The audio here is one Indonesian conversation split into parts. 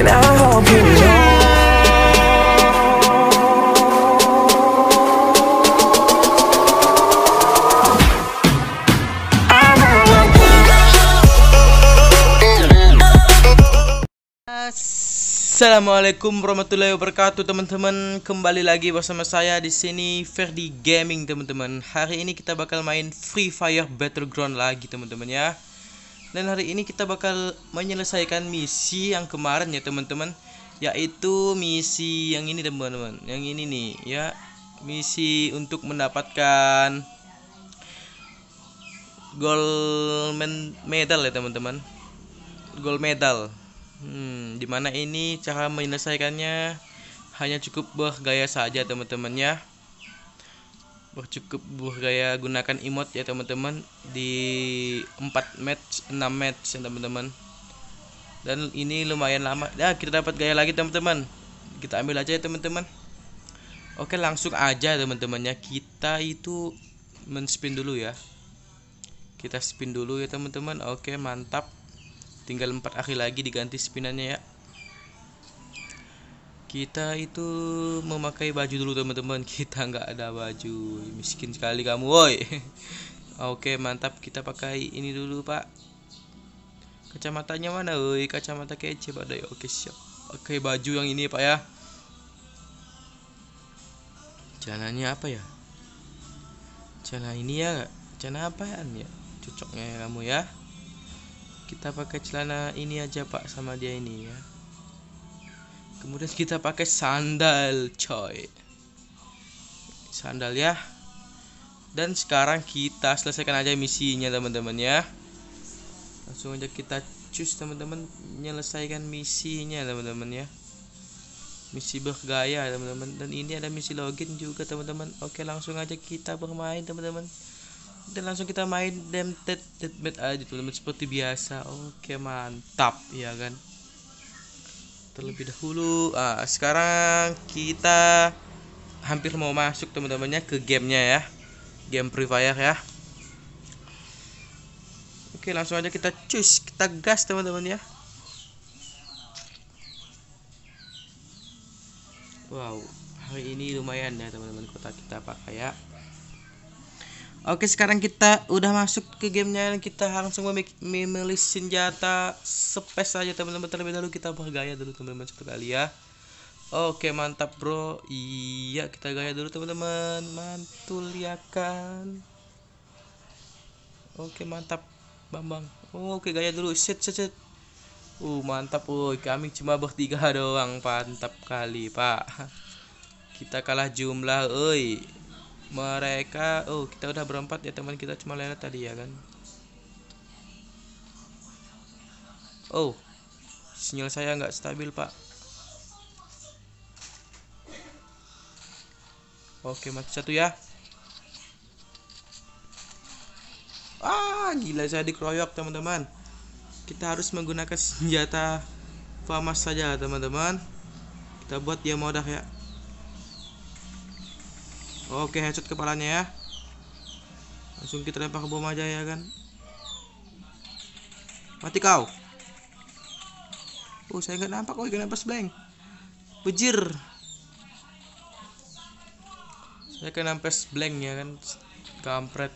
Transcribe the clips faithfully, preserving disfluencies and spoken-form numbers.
and I hope you know. Assalamualaikum warahmatullahi wabarakatuh, teman-teman. Kembali lagi bersama saya di sini Ferdi Gaming, teman-teman. Hari ini kita bakal main Free Fire Battleground lagi, teman-teman ya. Dan hari ini kita bakal menyelesaikan misi yang kemarin ya, teman-teman. Yaitu misi yang ini, teman-teman. Yang ini nih ya. Misi untuk mendapatkan gold medal ya, teman-teman. Gold medal. Hmm, dimana ini cara menyelesaikannya hanya cukup bergaya saja, teman-teman ya. Bercukup bergaya gunakan emote ya, teman-teman, di empat match, enam match ya, teman-teman. Dan ini lumayan lama. Ya, kita dapat gaya lagi, teman-teman. Kita ambil aja ya, teman-teman. Oke, langsung aja, teman-teman ya. Kita itu men-spin dulu ya. Kita spin dulu ya, teman-teman. Oke, mantap. Tinggal empat hari lagi diganti spinannya ya. Kita itu memakai baju dulu, teman-teman. Kita nggak ada baju, miskin sekali kamu, woi. Oke, mantap. Kita pakai ini dulu, Pak. Kacamatanya mana, woi? Kacamata kece, Pak. Oke, siap. Oke, baju yang ini, Pak ya. Celananya apa ya? Celana ini ya, celana apaan ya? Cocoknya ya kamu ya. Kita pakai celana ini aja, Pak, sama dia ini ya. Kemudian kita pakai sandal, coy. Sandal ya. Dan sekarang kita selesaikan aja misinya, teman-teman ya. Langsung aja kita cus, teman-teman, menyelesaikan misinya, teman-teman ya. Misi bergaya, teman-teman. Dan ini ada misi login juga, teman-teman. Oke, langsung aja kita bermain, teman-teman. Dan langsung kita main deathmatch deathmatch aja, teman-teman, seperti biasa. Oke, mantap ya kan. Terlebih dahulu, ah, sekarang kita hampir mau masuk, teman-temannya, ke gamenya ya. Game Free Fire ya. Oke, langsung aja kita cus, kita gas, teman-teman ya. Wow, hari ini lumayan ya, teman-teman, kota kita pakai ya. Oke, sekarang kita udah masuk ke gamenya. Kita langsung memilih senjata space aja, teman-teman. Terlebih dahulu kita bergaya dulu, teman-teman, sekali ya. Oke, mantap, bro. Iya, kita gaya dulu, teman-teman. Mantul ya kan. Oke, mantap, Bambang. Oke, gaya dulu. Set, set, set. Uh, mantap, woi. Kami cuma bertiga doang. Mantap kali, Pak. Kita kalah jumlah, oi. Mereka, oh, kita udah berempat ya, teman. Kita cuma lewat tadi ya kan. Oh, sinyal saya nggak stabil, Pak. Oke, mati satu ya. Ah, gila, saya dikeroyok, teman-teman. Kita harus menggunakan senjata FAMAS saja, teman-teman. Kita buat dia modah ya. Oke, headshot kepalanya ya. Langsung kita lempar ke bom aja ya kan. Mati kau. Oh, saya nggak nampak. Oh, kenapa blank? Bujir. Saya kena pes blank ya kan. Kampret.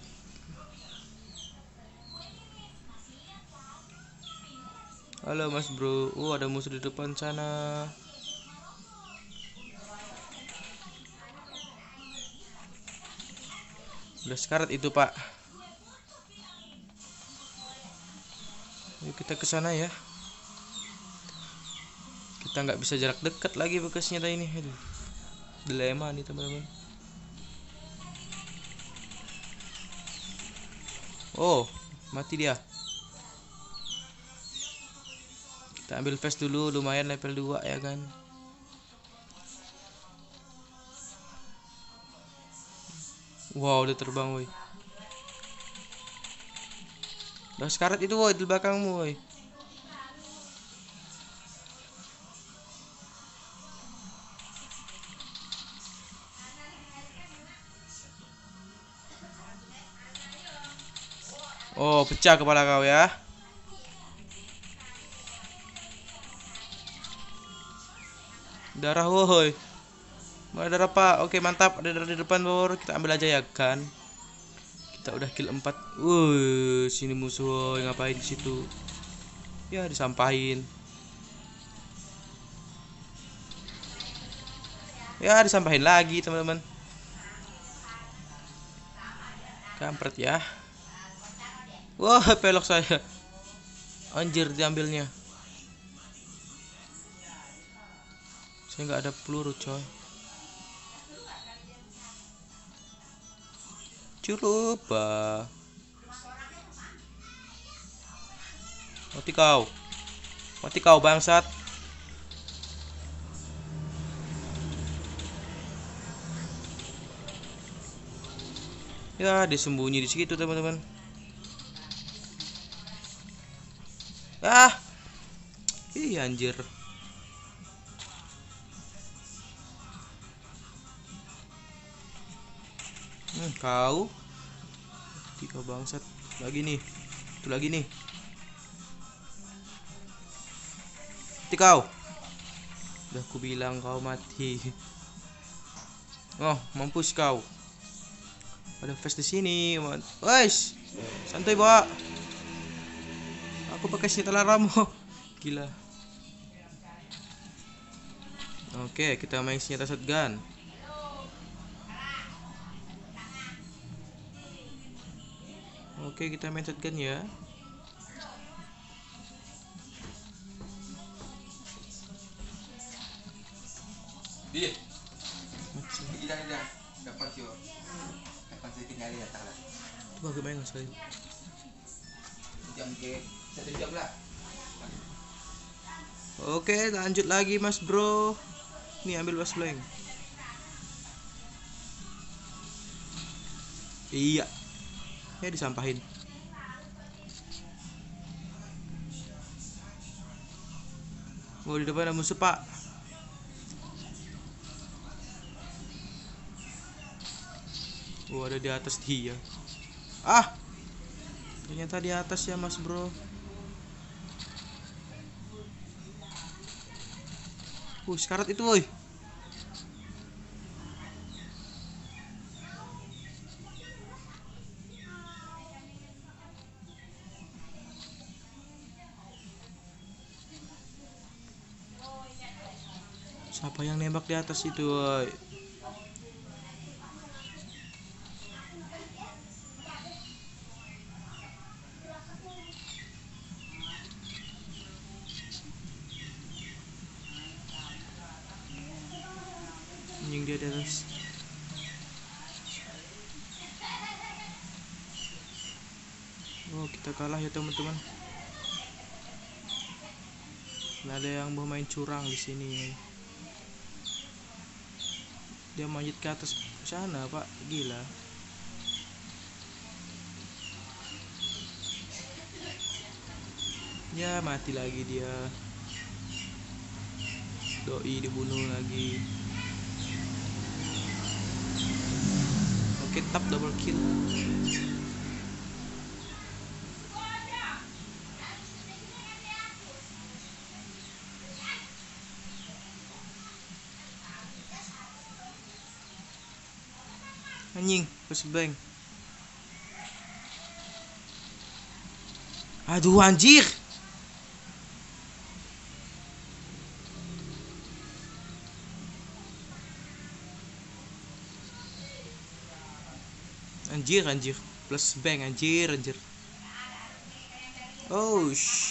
Halo mas bro. Oh, ada musuh di depan sana. Udah sekarat itu, Pak. Yuk kita ke sana ya. Kita nggak bisa jarak dekat lagi bekasnya tadi ini. Aduh, dilema nih, teman-teman. Oh, mati dia. Kita ambil vest dulu, lumayan level dua ya kan. Wow, udah terbang, woi. Udah sekarat itu, woi, di belakangmu, woi. Oh, pecah kepala kau ya. Darah woi. Mana darah pak? Oke mantap, ada darah di depan bor. Kita ambil aja ya kan. Kita udah kill empat. Wuh, sini musuh woy. Ngapain di situ? Ya disampahin. Ya disampahin lagi teman-teman. Kampret ya. Wah pelok saya. Anjir diambilnya. Saya nggak ada peluru coy. Curupa. Mati kau. Mati kau bangsat. Ya disembunyi di situ teman-teman. Ah. Ih anjir. Hmm, kau. Tiga bangsat. Lagi nih. Itu lagi nih. Mati kau. Udah aku bilang kau mati. Oh, mampus kau. Ada flash di sini. Guys. Santai, Pak. Aku pakai senjata laramu. Gila. Oke, kita main senjata shotgun. Oke, kita main shotgun ya. Iya. Tidak tidak. Dapat yo. Dapat saya tinggal ya tak lah. Coba gue main sekali. Jam ke satu jam lah. Oke, lanjut lagi Mas Bro. Nih ambil was blank. Iya. Ya disampahin. Oh di depan ada musuh pak. Oh ada di atas dia. Ah. Ternyata di atas ya Mas Bro. Uh, sekarat itu woi. Siapa yang nembak di atas itu woi? Anjing dia di atas. Oh kita kalah ya teman-teman. Nggak ada yang mau main curang di sini. Dia manjat ke atas sana pak, gila. Ya mati lagi dia. Doi dibunuh lagi. Oke tap double kill. Anjing, first blank. Aduh anjir. Anjir anjir. Plus bang anjir anjir. Oh sh.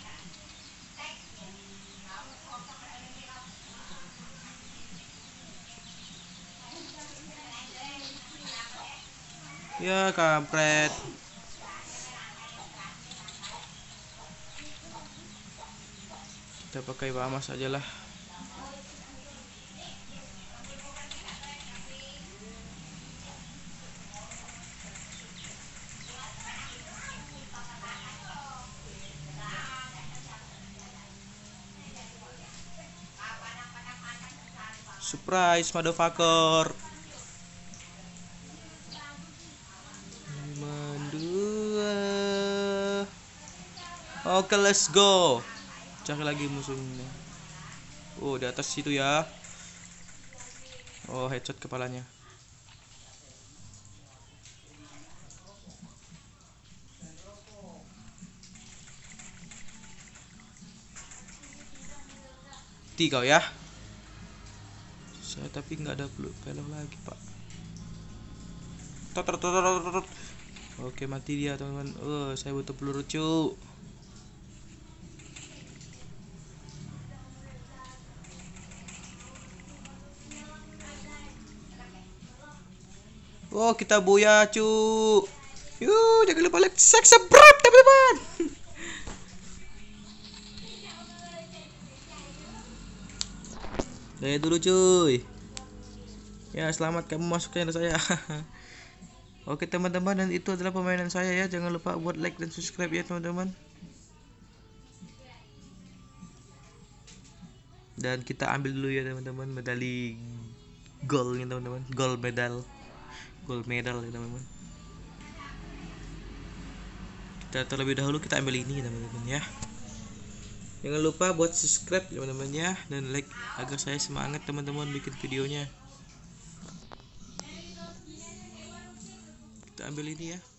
Ya kampret. Kita pakai Bamas aja lah. Surprise motherfucker. Dua. Oke let's go. Cari lagi musuhnya. Oh, di atas situ ya. Oh, headshot kepalanya. Tiga kau ya. Saya tapi nggak ada peluk lagi, Pak. Tot, tot, tot, tot, tot. Oke, mati dia, teman-teman. Oh, saya butuh peluru, cu. Oh, kita buya, cu. Yuk, jangan lupa like, subscribe, teman-teman. Saya dulu, cuy. Ya, selamat kamu masuk channel saya. Oke, teman-teman, dan itu adalah permainan saya ya. Jangan lupa buat like dan subscribe ya, teman-teman. Dan kita ambil dulu ya, teman-teman, medali goldnya, teman-teman. Gold medal. Gold medal ya, teman-teman. Kita terlebih dahulu kita ambil ini, teman-teman ya. Jangan lupa buat subscribe, teman-teman ya, dan like agar saya semangat, teman-teman, bikin videonya. Kita ambil ini ya.